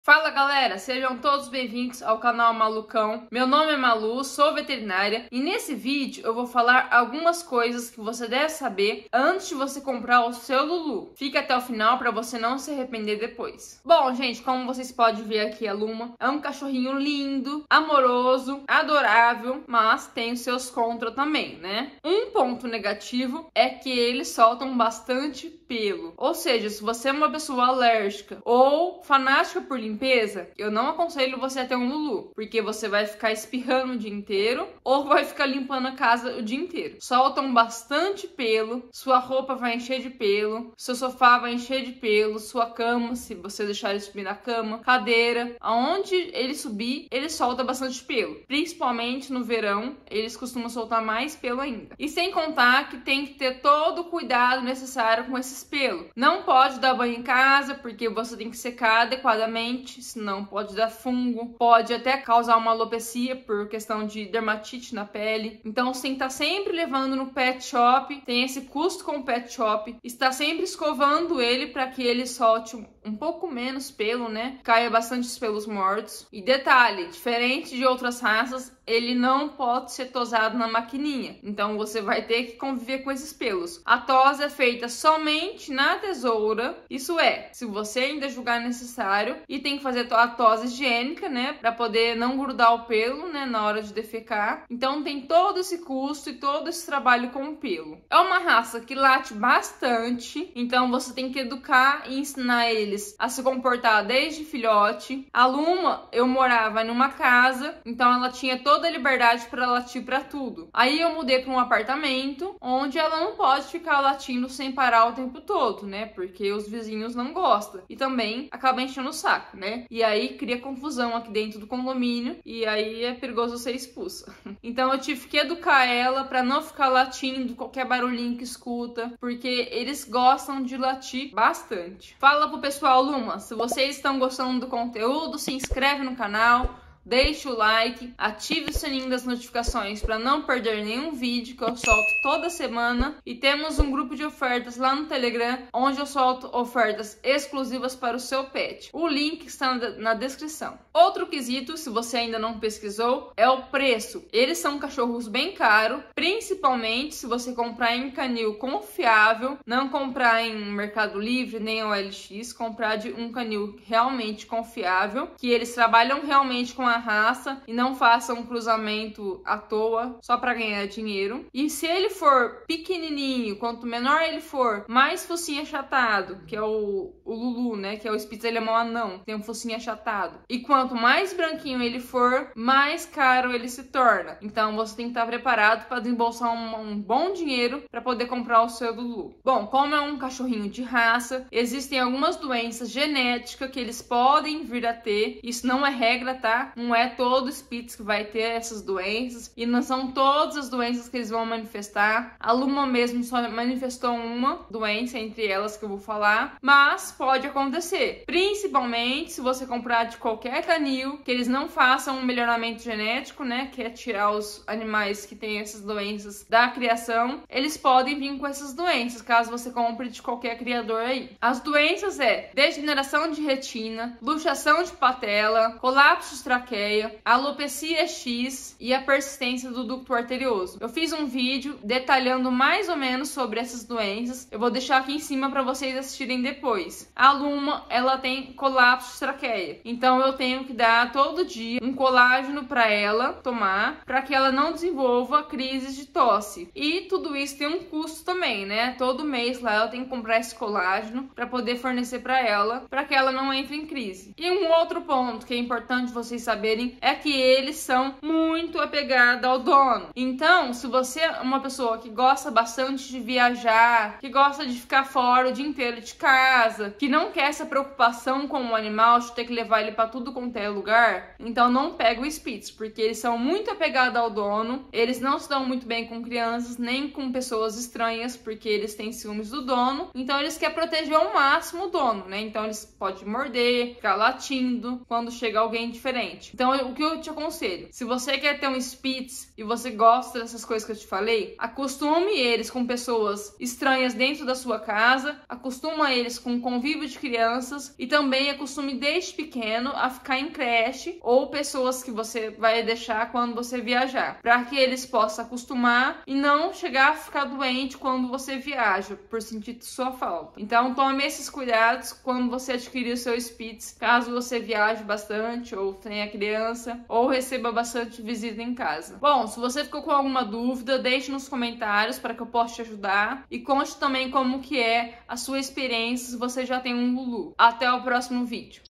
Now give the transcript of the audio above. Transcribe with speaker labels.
Speaker 1: Fala galera, sejam todos bem-vindos ao canal Malucão. Meu nome é Malu, sou veterinária e nesse vídeo eu vou falar algumas coisas que você deve saber antes de você comprar o seu Lulu. Fique até o final para você não se arrepender depois. Bom, gente, como vocês podem ver aqui, a Luma é um cachorrinho lindo, amoroso, adorável, mas tem os seus contras também, né? Um ponto negativo é que eles soltam bastante pelo. Ou seja, se você é uma pessoa alérgica ou fanática por limpeza, eu não aconselho você a ter um Lulu, porque você vai ficar espirrando o dia inteiro ou vai ficar limpando a casa o dia inteiro. Soltam bastante pelo, sua roupa vai encher de pelo, seu sofá vai encher de pelo, sua cama, se você deixar ele subir na cama, cadeira, aonde ele subir, ele solta bastante pelo. Principalmente no verão, eles costumam soltar mais pelo ainda. E sem contar que tem que ter todo o cuidado necessário com esses pelos. Não pode dar banho em casa, porque você tem que secar adequadamente, senão pode dar fungo, pode até causar uma alopecia por questão de dermatite na pele. Então você tem que estar sempre levando no pet shop, tem esse custo com o pet shop, está sempre escovando ele para que ele solte um pouco menos pelo, né? Caia bastante os pelos mortos. E detalhe, diferente de outras raças, ele não pode ser tosado na maquininha. Então você vai ter que conviver com esses pelos. A tosa é feita somente na tesoura. Isso é, se você ainda julgar necessário. E tem que fazer a tosa higiênica, né? Pra poder não grudar o pelo, né? Na hora de defecar. Então tem todo esse custo e todo esse trabalho com o pelo. É uma raça que late bastante. Então você tem que educar e ensinar eles a se comportar desde filhote. A Luma, eu morava numa casa. Então ela tinha toda a liberdade para latir para tudo. Aí eu mudei para um apartamento onde ela não pode ficar latindo sem parar o tempo todo, né? Porque os vizinhos não gostam. E também acaba enchendo o saco, né? E aí cria confusão aqui dentro do condomínio e aí é perigoso ser expulsa. Então eu tive que educar ela para não ficar latindo qualquer barulhinho que escuta, porque eles gostam de latir bastante. Fala pro pessoal, Luma, se vocês estão gostando do conteúdo, se inscreve no canal, deixe o like, ative o sininho das notificações para não perder nenhum vídeo que eu solto toda semana. E temos um grupo de ofertas lá no Telegram, onde eu solto ofertas exclusivas para o seu pet. O link está na descrição. Outro quesito, se você ainda não pesquisou, é o preço. Eles são cachorros bem caros, principalmente se você comprar em canil confiável, não comprar em Mercado Livre nem OLX, comprar de um canil realmente confiável, que eles trabalham realmente com a raça e não façam um cruzamento à toa só para ganhar dinheiro. E se ele for pequenininho, quanto menor ele for, mais focinho achatado, que é o Lulu, né, que é o Spitz alemão anão, tem um focinho achatado. E quanto mais branquinho ele for, mais caro ele se torna. Então você tem que estar preparado para desembolsar um bom dinheiro para poder comprar o seu Lulu. Bom, como é um cachorrinho de raça, existem algumas doenças genéticas que eles podem vir a ter. Isso não é regra, tá? Não é todo Spitz que vai ter essas doenças e não são todas as doenças que eles vão manifestar. A Luma mesmo só manifestou uma doença entre elas que eu vou falar, mas pode acontecer, principalmente se você comprar de qualquer canil, que eles não façam um melhoramento genético, né, que é tirar os animais que têm essas doenças da criação. Eles podem vir com essas doenças, caso você compre de qualquer criador aí. As doenças é degeneração de retina, luxação de patela, colapso de traqueia, alopecia X e a persistência do ducto arterioso. Eu fiz um vídeo detalhando mais ou menos sobre essas doenças. Eu vou deixar aqui em cima para vocês assistirem depois. A Luma, ela tem colapso de traqueia. Então eu tenho que dar todo dia um colágeno para ela tomar, para que ela não desenvolva crises de tosse. E tudo isso tem um custo também, né? Todo mês lá eu tenho que comprar esse colágeno para poder fornecer para ela, para que ela não entre em crise. E um outro ponto que é importante vocês saberem é que eles são muito apegados ao dono. Então, se você é uma pessoa que gosta bastante de viajar, que gosta de ficar fora o dia inteiro de casa, que não quer essa preocupação com o animal, de ter que levar ele para tudo quanto é lugar, então não pega o Spitz, porque eles são muito apegados ao dono, eles não se dão muito bem com crianças, nem com pessoas estranhas, porque eles têm ciúmes do dono, então eles querem proteger ao máximo o dono, né? Então eles podem morder, ficar latindo quando chega alguém diferente. Então, o que eu te aconselho? Se você quer ter um Spitz e você gosta dessas coisas que eu te falei, acostume eles com pessoas estranhas dentro da sua casa, acostuma eles com convívio de crianças e também acostume desde pequeno a ficar em creche ou pessoas que você vai deixar quando você viajar, para que eles possam acostumar e não chegar a ficar doente quando você viaja, por sentir sua falta. Então, tome esses cuidados quando você adquirir o seu Spitz, caso você viaje bastante ou tenha criança ou receba bastante visita em casa. Bom, se você ficou com alguma dúvida, deixe nos comentários para que eu possa te ajudar e conte também como que é a sua experiência se você já tem um Lulu. Até o próximo vídeo.